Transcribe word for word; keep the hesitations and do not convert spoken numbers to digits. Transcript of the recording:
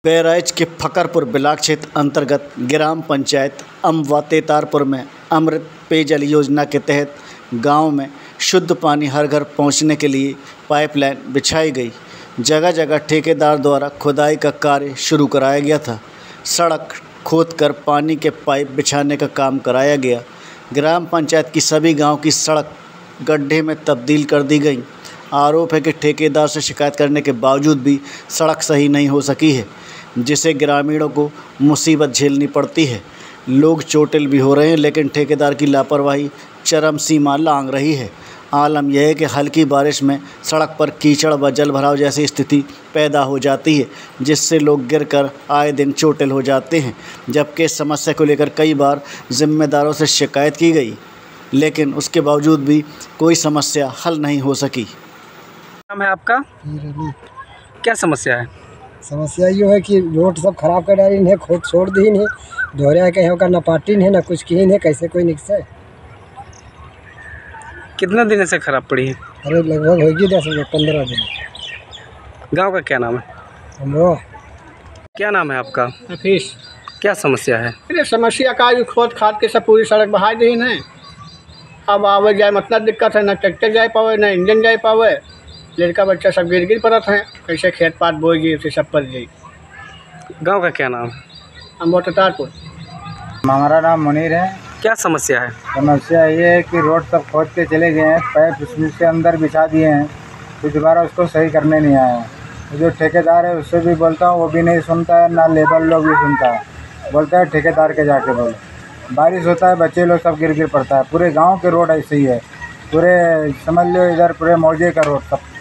बहराइच के फकरपुर ब्लॉक क्षेत्र अंतर्गत ग्राम पंचायत अमवा तेतारपुर में अमृत पेयजल योजना के तहत गांव में शुद्ध पानी हर घर पहुंचने के लिए पाइपलाइन बिछाई गई। जगह जगह ठेकेदार द्वारा खुदाई का कार्य शुरू कराया गया था। सड़क खोदकर पानी के पाइप बिछाने का काम कराया गया। ग्राम पंचायत की सभी गांव की सड़क गड्ढे में तब्दील कर दी गई। आरोप है कि ठेकेदार से शिकायत करने के बावजूद भी सड़क सही नहीं हो सकी है, जिसे ग्रामीणों को मुसीबत झेलनी पड़ती है। लोग चोटिल भी हो रहे हैं, लेकिन ठेकेदार की लापरवाही चरम सीमा लांघ रही है। आलम यह है कि हल्की बारिश में सड़क पर कीचड़ व जल भराव जैसी स्थिति पैदा हो जाती है, जिससे लोग गिरकर आए दिन चोटिल हो जाते हैं। जबकि इस समस्या को लेकर कई बार जिम्मेदारों से शिकायत की गई, लेकिन उसके बावजूद भी कोई समस्या हल नहीं हो सकी। नाम है आपका? क्या समस्या है? समस्या ये है कि रोड सब खराब कर डाली है, खोद छोड़ दी है, धोरिया के यहाँ का ना पार्टी है ना कुछ की है, कैसे कोई निकसे। कितने दिन से खराब पड़ी है? अरे लगभग होगी दस पंद्रह दिन। गांव का क्या नाम है? हमरो। क्या नाम है आपका? हफीस। क्या समस्या है? अरे समस्या का भी खोद खाद के सब पूरी सड़क बहा दी है। अब आवे जाए मतलब दिक्कत है, ना ट्रैक्टर जाए पावे ना इंजन जाए पावे। लड़का बच्चा सब गिर गिर पड़त हैं, कैसे खेत पात बोई गई उसे सब पर गई। गांव का क्या नाम है? अमवा तेतारपुर। हमारा नाम मुनीर है। क्या समस्या है? समस्या ये है कि रोड सब खोद के चले गए हैं, पाइप उसमें से अंदर बिछा दिए हैं, तो दोबारा उसको सही करने नहीं आए हैं। जो ठेकेदार है उससे भी बोलता हूँ, वो भी नहीं सुनता है, ना लेबर लोग भी सुनता है। बोलता है ठेकेदार के जाके बोलो। बारिश होता है, बच्चे लोग सब गिर गिर पड़ता है। पूरे गाँव के रोड ऐसे ही है, पूरे समझ लो इधर पूरे मौजे का रोड सब